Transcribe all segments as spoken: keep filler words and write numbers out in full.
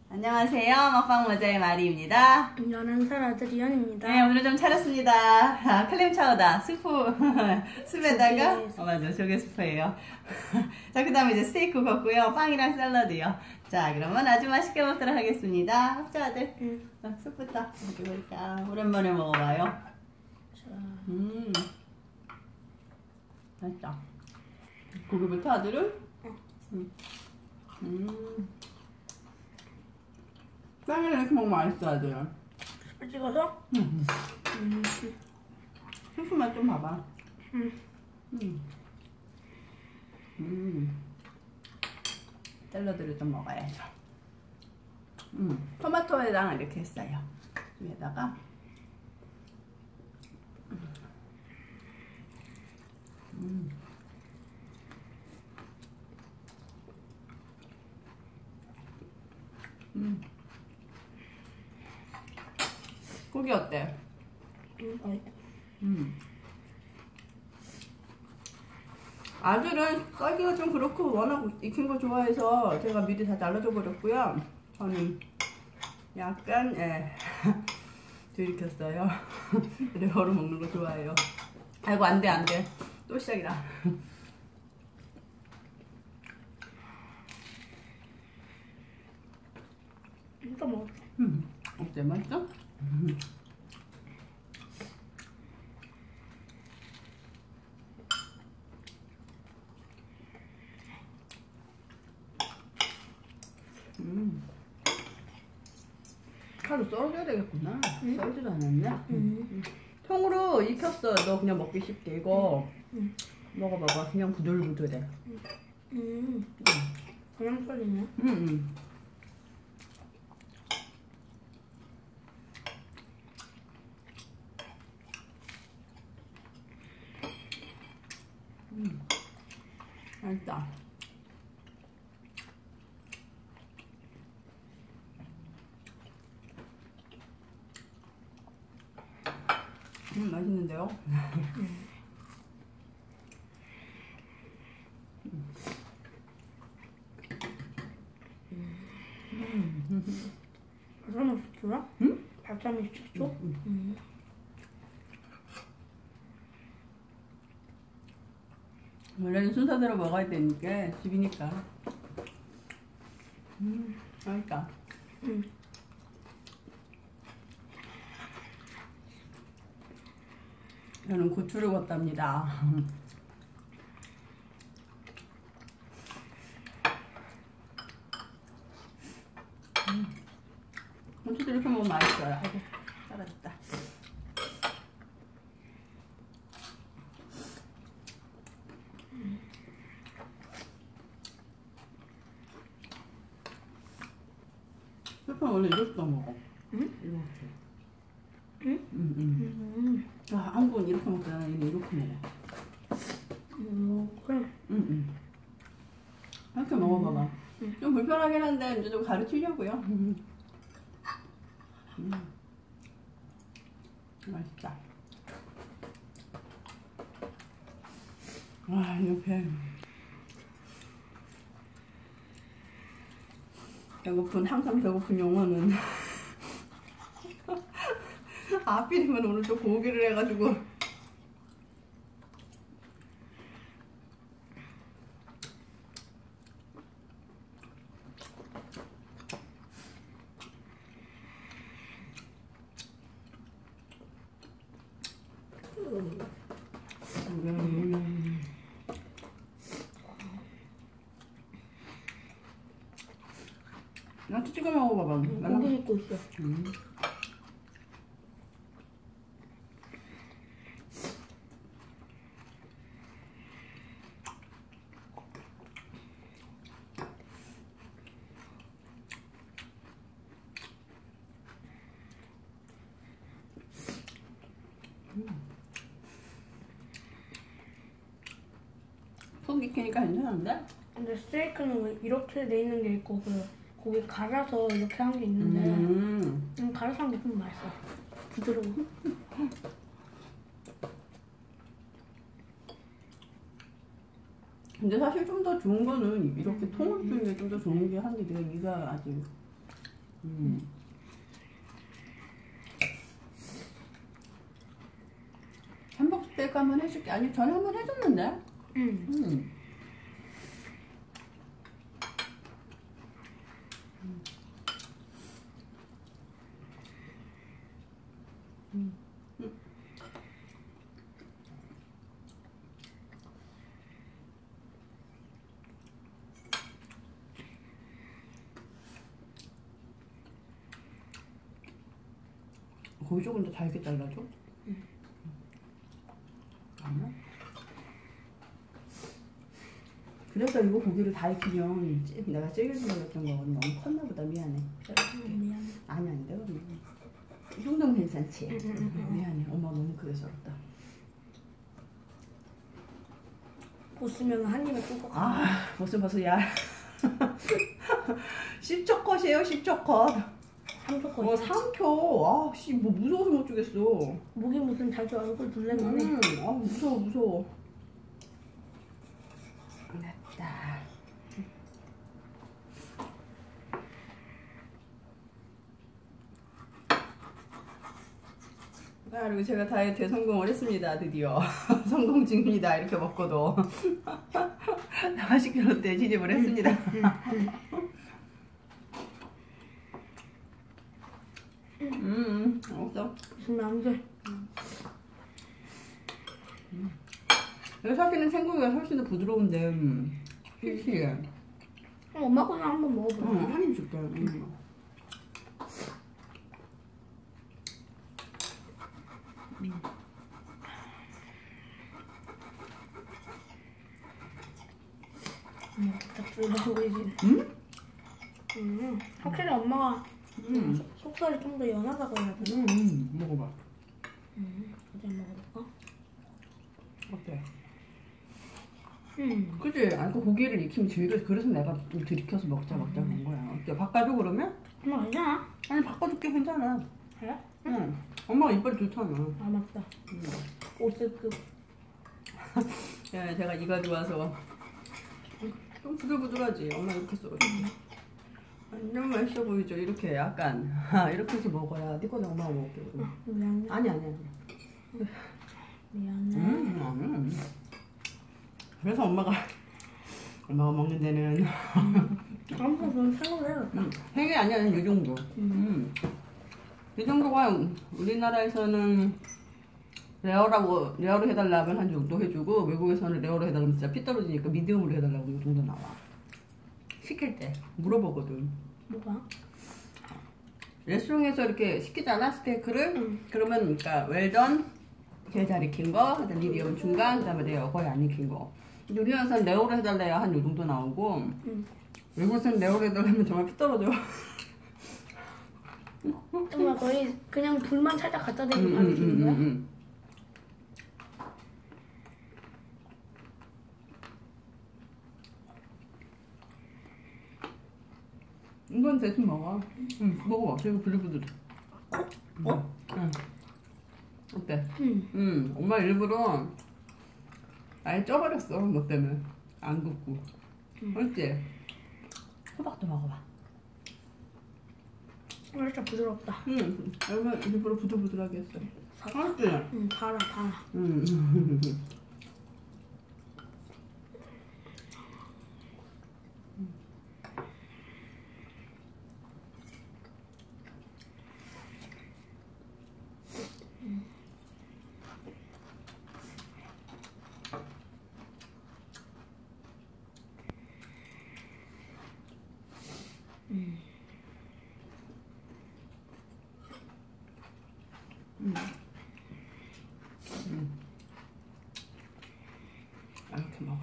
안녕하세요. 먹방 모자의 마리입니다. 열한 살 아들 이현입니다. 네, 오늘 좀 차렸습니다. 아, 클램 차우다. 스프, 스프에다가, 어, 맞아, 조개 스프예요. 자, 그 다음에 이제 스테이크 걷고요. 빵이랑 샐러드요. 자, 그러면 아주 맛있게 먹도록 하겠습니다. 먹자, 아들. 응. 자, 스프부터. 어디 볼까? 오랜만에 먹어봐요. 자, 음, 맛있다. 고기부터 아들은? 응. 음. 음. 빵이랑 이렇게 먹으면 맛있어, 아들. 스프 찍어서? 음. 음. 스프 맛 좀 봐봐. 음. 음. 음. 샐러드를 좀 먹어야죠. 음. 토마토에다가 이렇게 했어요. 위에다가. 음. 음. 고기 어때? 음, 맛있다. 음. 아들은 썰기가 좀 그렇고 워낙 익힌 거 좋아해서 제가 미리 다 잘라줘 버렸고요. 저는 약간 예 들이켰어요. 그래 바로 먹는 거 좋아해요. 아이고 안돼 안돼 또 시작이다. 이거 먹어. 음, 어때 맛있어? 음. 음. 칼로 썰어줘야 되겠구나. 응? 썰지도 않았네. 음. 음. 통으로 익혔어. 너 그냥 먹기 쉽게 이거 음. 먹어봐봐. 그냥 부들부들해. 음. 음. 그냥 썰리네. 음, 음. 음. 맛있다. 음, 맛있는데요? 음. 음. 발사믹 주라? 응? 발사믹 줘? 응. 음. 원래는 순서대로 먹어야 되니까 집이니까. 음, 맛있다. 음. 저는 고추를 걷답니다. 음. 고추도 이렇게 먹으면 맛있어요. 아이고, 떨어졌다. 스프 원래 이렇게 먹어. 응? 이렇게. 응? 응, 응. 음. 아, 한국은 이렇게 먹잖아. 얘는 이렇게 먹어. 음. 그래. 응, 응. 이렇게 먹어봐봐. 응. 좀 불편하긴 한데 이제 좀 가르치려고요. 음. 맛있다. 와, 이렇게 배고픈 항상 배고픈 영혼은 하필이면 오늘 또 고기를 해가지고 음. 나 찍어 먹어봐봐. 고기 입고 있어. 음. 속 익히니까 괜찮은데? 근데 스테이크는 왜 이렇게 돼 있는 게 있고 그 고기 갈아서 이렇게 한 게 있는데 음. 음, 갈아서 한 게 좀 맛있어. 부드러워. 근데 사실 좀 더 좋은 거는 이렇게 통을 주는 게 좀 더 좋은 게 한데 내가 이가 아직 음. hamburg 스테이크 한번 해줄게. 아니 전에 한번 해줬는데. 음. 음. 음. 음. 고기 조금 더 잘게 잘라줘. 응. 아니야? 그래서 이거 고기를 다 익히면 찌- 내가 찌개질렀던 거 너무 컸나 보다. 미안해. 음, 미안해. 아니 아닌데 이 정도면 괜찮지? 응, 응, 응, 응. 미안해. 엄마 너무 크게 썰었다. 보스면 한 입에 꿀꺽. 아 벌써 벌써 야 십 초 컷이에요. 십 초 컷. 삼 초 뭐 거지. 삼 초. 아씨 뭐 무서워서 못 주겠어. 목이 무슨 자주 얼굴 둘레만해. 음, 아 무서워 무서워. 됐다. 아, 그리고 제가 다이어트에 성공을 했습니다. 드디어 성공 중입니다. 이렇게 먹고도 사십 킬로대 진입을 했습니다. 음, 없어. 무슨 안 돼. 여기 사실은 생고기가 훨씬 더 부드러운데 음, 힐키해. 어, 엄마 거는 한번 먹어봐. 응, 한입 줄게. 음. 음, 딱 들어가 보이지. 음? 음, 확실히 엄마가 음. 속- 속살이 좀 더 연하다고 해야 되나? 음, 음, 먹어봐. 음, 어디 한번 먹어볼까? 어때? 음, 그치? 아니, 그 고기를 익히면 질겨. 그래서 내가 좀 들이켜서 먹자, 먹자 그런 거야. 어때? 바꿔줘, 그러면? 엄마 괜찮아? 아니, 바꿔줄게, 괜찮아. 그래? 응. 엄마가 이빨이 좋잖아. 아 맞다. 응. 오스급. 야, 제가 이가 좋아서. 좀 부들부들하지? 엄마 이렇게 썰어줄게. 완전 맛있어 보이죠? 이렇게 약간. 이렇게 해서 먹어야. 네 거는 엄마가 먹을게. 그럼. 아, 미안해. 아니, 아니, 아니. 미안해. 음, 음. 그래서 엄마가 엄마가 먹는 데는 아무튼 좀 생각을 해야겠다. 음, 생이 아니야, 이 정도. 음. 이 정도가 우리나라에서는 레어라고 레어로 해달라면 한 정도 해주고 외국에서는 레어로 해달라면 진짜 피 떨어지니까 미디움으로 해달라고 이 정도 나와. 시킬 때 물어보거든. 뭐가? 레스토랑에서 이렇게 시키잖아 스테이크를. 응. 그러면 그러니까 웰던 제일 잘 익힌 거, 그다음 미디움 중간, 그다음에 레어 거의 안 익힌 거. 근데 우리나라에서는 레어로 해달래야 한 요 정도 나오고 응. 외국에서는 레어로 해달라면 정말 피 떨어져. 정말 거의 그냥 불만 살짝 갖다 대고 음, 바로 음, 주는 음, 거야? 음. 이건 대충 먹어. 응, 먹어. 되게 부들부들. 어? 응. 어때? 응. 응, 엄마 일부러 아예 쪄버렸어. 너 때문에. 안 굽고. 응. 그렇지? 호박도 먹어봐. 살짝 부드럽다. 응, 얼마 일부러 부들부들하게 했어. 그렇지? 응, 달아, 달아. 응. 음. 음. 음. 이렇게 먹어.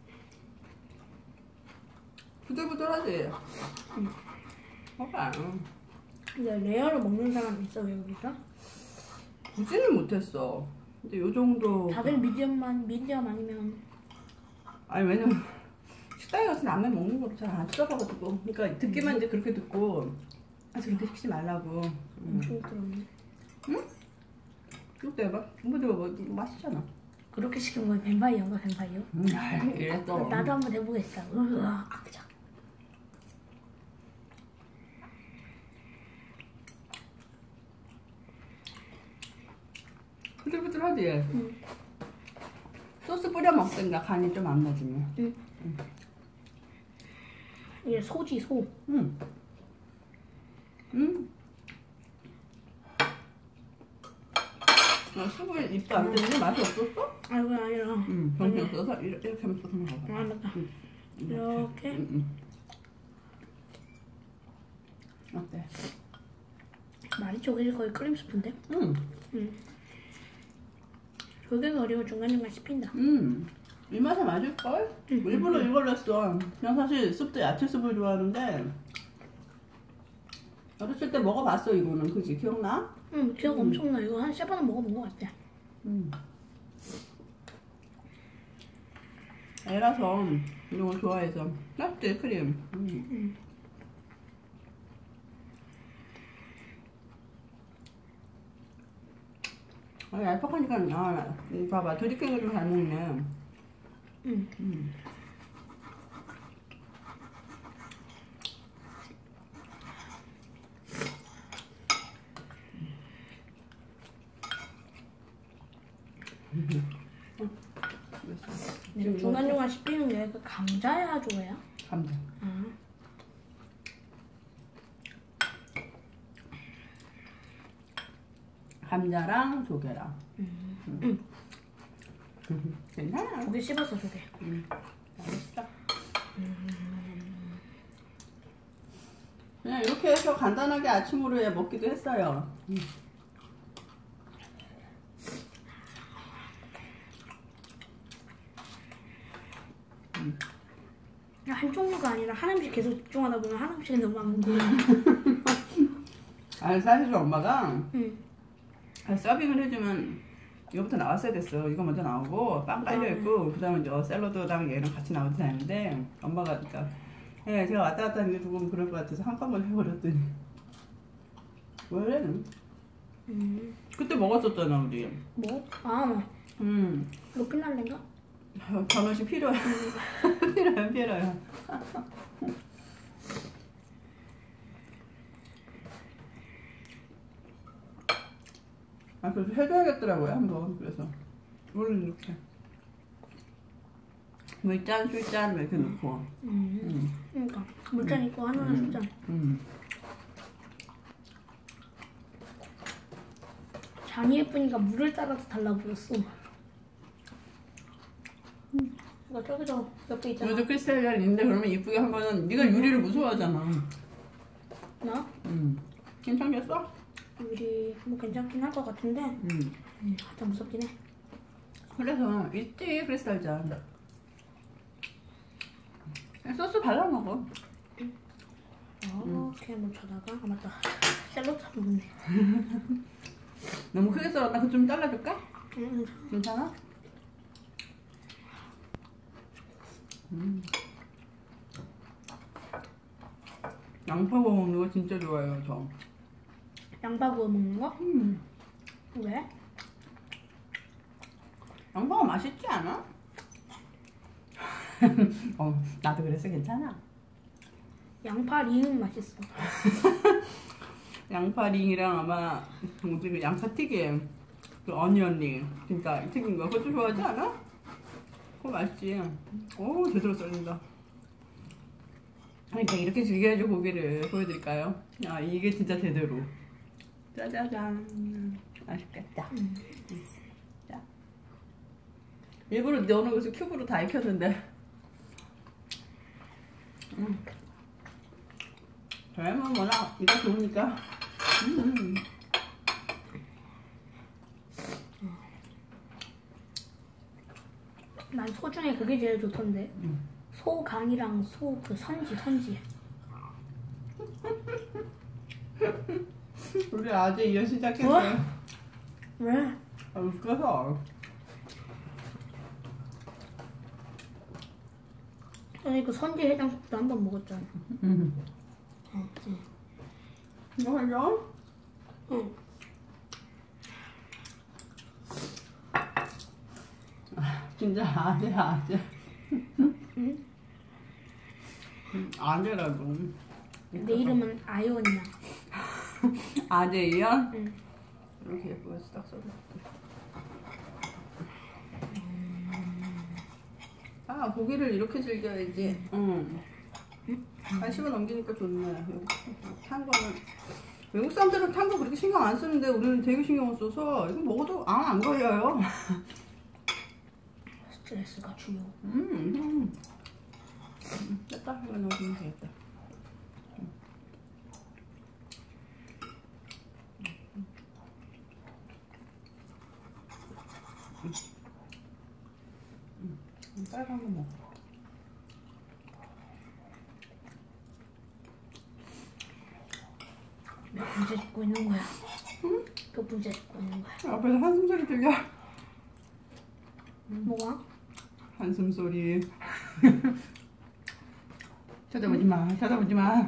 부들부들하지? 응. 먹어. 근데 레어를 먹는 사람 있어, 여기서? 굳이는 못했어. 근데 요 정도. 다들 미디엄만, 미디엄 아니면 아니, 왜냐면 식당에 가서 라면 먹는 거를 잘 안 찾아봐가지고. 그러니까 듣기만 이제 그렇게 듣고. 아, 저렇게 시키지 말라고. 음. 엄청 부드럽네. 이것도 해봐. 이것도 해봐. 이거 맛있잖아. 그렇게 시킨 건 뱀파이어인가, 뱀파이어? 음, 이랬어. 나도 한번 해보겠어. 으아, 자. 부들부들하지? 응. 소스 뿌려 먹든가 간이 좀 안 맞으면. 응. 응. 이게 소지 소. 응. 응. 아, 수분 입도 안 되는데 맛이 없었어? 아이고 아니라. 응. 정신 없어서 이렇게, 이렇게 하면서 그냥 먹어. 아 맞다. 응. 이렇게. 응, 응. 어때? 말이 조개 거의 크림 스프인데? 응. 응. 조개가 어리면 중간중간 씹힌다. 음, 이 맛에 맞을걸? 응, 일부러 응. 이걸 냈어. 그냥 사실 숲도 야채 숲을 좋아하는데 어렸을 때 먹어봤어 이거는. 그지? 기억나? 응, 기억 음. 엄청 나. 이거 한 세 번은 먹어본 것 같아. 음. 애라서 이런 거 좋아해서. 맞지? 크림. 음. 응. 아, 얄팍하니까, 아, 이 봐봐. 드리킹을 좀 잘 먹네. 응. 음. 내가 중간중간 씹히는 게 그 감자야 조개야? 감자. 아. 감자랑 조개랑. 음. 음. 음. 괜찮아. 조개 씹었어 조개. 음. 맛있다. 그냥 이렇게 해서 간단하게 아침으로 해 먹기도 했어요. 음. 음. 한 종류가 아니라 한 음식 계속 집중하다 보면 한 음식이 너무 안 먹고. 아니 사실 엄마가 응. 서빙을 해주면 이거부터 나왔어야 됐어. 이거 먼저 나오고 빵 깔려 있고 그 다음에 저 샐러드랑 얘랑 같이 나오지 않는데 엄마가 그러니까 예 제가 왔다 갔다 하는 게 조금 그럴 것 같아서 한꺼번에 해버렸더니 원래는 음. 그때 먹었었잖아 우리. 뭐? 아, 뭐. 음 로피날레인가? 변호시 필요해. 필요해 필요해. 아 그래서 해줘야겠더라고요 한번. 그래서 원래 이렇게 물잔 술잔 이렇게 넣고. 음. 음. 그러니까 물잔 있고 하나는 술잔. 음. 잔이 예쁘니까 물을 따라서 달라붙었어. 음. 이거 저기도 옆에 있잖아. 여기도 크리스탈 있는데 그러면 이쁘게 한 번은 네가 유리를 무서워하잖아. 나? 음. 괜찮겠어? 유리 뭐 괜찮긴 할 것 같은데. 음. 음, 살짝 무섭긴 해. 그래서 있지 크리스탈 잔. 소스 발라 먹어. 이렇게 한번 쳐다가 아 맞다. 샐러드 먹네. 너무 크게 썰었나? 그거 좀 잘라줄까? 응. 괜찮아? 음. 양파 구워 먹는 거 진짜 좋아해요 저. 양파 구워 먹는 거? 음. 왜? 양파가 맛있지 않아? 어, 나도 그래서 괜찮아. 양파 링은 맛있어. 양파 링이랑 아마 뭐지 그 양파 튀김, 그 어니언 링, 그러니까 튀긴 거 그것도 좋아하지 않아? 그거 맛있지. 오 제대로 썰린다. 그러니까 이렇게 즐겨야지 고기를 보여드릴까요? 아 이게 진짜 제대로. 짜자잔 맛있겠다. 음. 자 일부러 너는 그래서 큐브로 다 익혔는데. 음. 저희는 워낙 이거 좋으니까. 음. 난 소 중에 그게 제일 좋던데. 음. 소 간이랑 소 그 선지 선지. 우리 아재 이어 시작했어. 뭐? 왜? 아, 웃겨서. 아니 그 선지 해장국도 한 번 먹었잖아. 음. 응. 응. 이거 하죠? 응. 진짜 아재 아재. 응? 아재라고. 내 이름은 아이언이야. 아재 이연? 응. 이렇게 예쁘게 딱 써줬어. 아, 고기를 이렇게 즐겨야지. 응. 한 씹어 넘기니까 좋네. 탄 거는 외국 사람들은 탄 거 그렇게 신경 안 쓰는데 우리는 되게 신경을 써서 이거 먹어도 안, 안 걸려요. 스트레스가 중요. 음, 음. 됐다. 이거 넣어주면 되겠다. 음, 빨간 거 먹어. 몇 분째 찍고 있는 거야? 응? 몇 분째 찍고 있는 거야? 앞에서 한숨 소리 들려. 뭐가? 한숨 소리. 쳐다보지 마. 쳐다보지 마.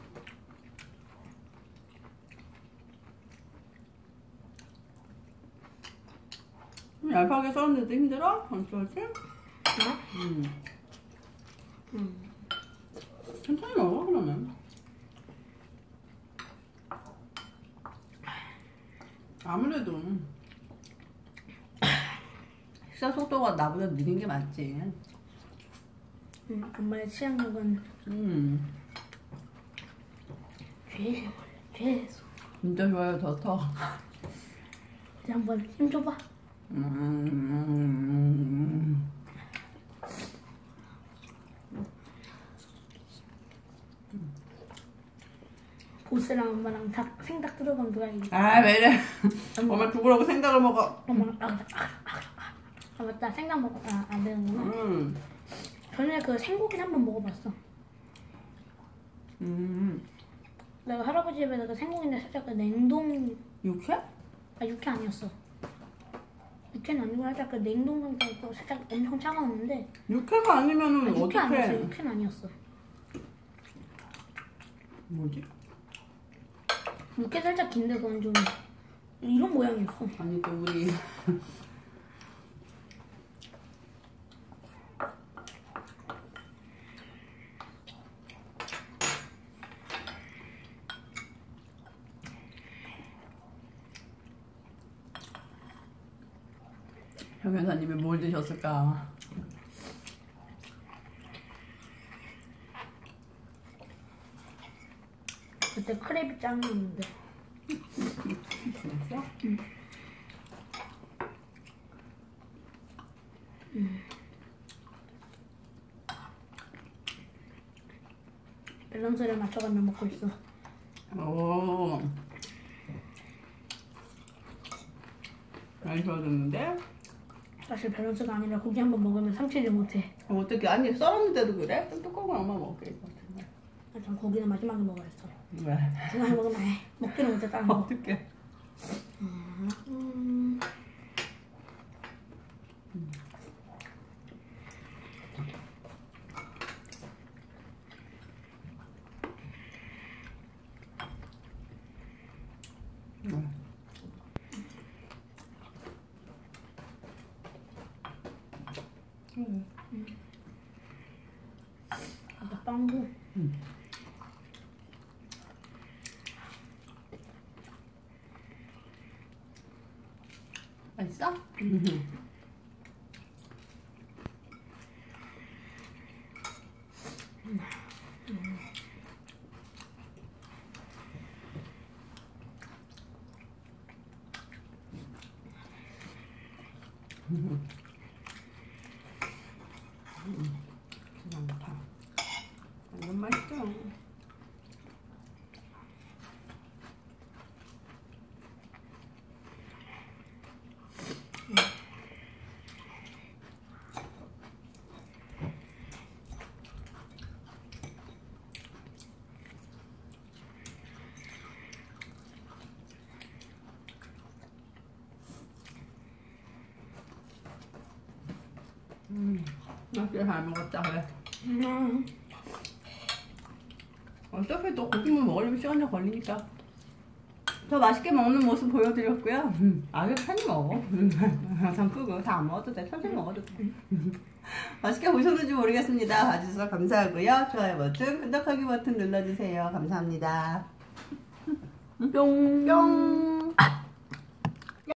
얇게 썰었는데도 힘들어? 어쩌지? 나? 음. 응. 천천히 먹어 그러면. 아무래도 식사 속도가 나보다 느린 게 맞지. 응. 엄마의 취향력은 음. 계속 계속. 진짜 좋아요. 더 더. 이제 한번 힘 줘봐. 음. 보스랑 엄마랑 닭, 생닭 뜯어가면 누가 이기지? 아, 왜 이래. 엄마 죽으라고 생닭을 먹어. 엄마랑 아, 아, 아, 아, 아 맞다 생닭 먹 아, 안 되는구나. 음. 전에 그 생고기를 한번 먹어봤어. 음. 내가 할아버지 집에서 그 생고기인데 살짝 그 냉동 육회? 아 육회 아니었어. 육회는 아니고 살짝 그 냉동 상태고 살짝 엄청 차가웠는데 육회가 아니면은 아, 육회 어떡해. 아니었어. 육회는 아니었어. 뭐지? 육회 살짝 긴데 그건 좀 이런 모양이었어. 아니 또 우리 형 여사님이 뭘 드셨을까? 그때 크랩이 짱이었는데. 진짜? 응. 음. 밸런스를 맞춰가며 먹고 있어. 오. 많이 좋아졌는데? 사실 밸런스가 아니라 고기 한 번 먹으면 삼키지 못해. 어, 어떻게 아니 썰었는데도 그래? 좀 두꺼운 얼마 먹게 될 것 같은데. 난 고기는 마지막에 먹어야 했어. 왜? 중간에 먹으면 에 먹지는 못해 다른 거. 어떻게? 음. 음. 음. 음. 아까 빵도. 음. 맛있어? 음. 음. 음. 많다. 완전 맛있죠? 음, 맛있게 잘 먹었다 그래. 음. 어차피 또 고기만 먹으려면 시간이 좀 걸리니까 더 맛있게 먹는 모습 보여드렸고요. 음, 아유 편히 먹어. 전 끄고 다 안 먹어도 돼. 천천히 먹어도 돼. 맛있게 보셨는지 모르겠습니다. 봐주셔서 감사하고요. 좋아요 버튼, 구독하기 버튼 눌러주세요. 감사합니다. 뿅. 뿅.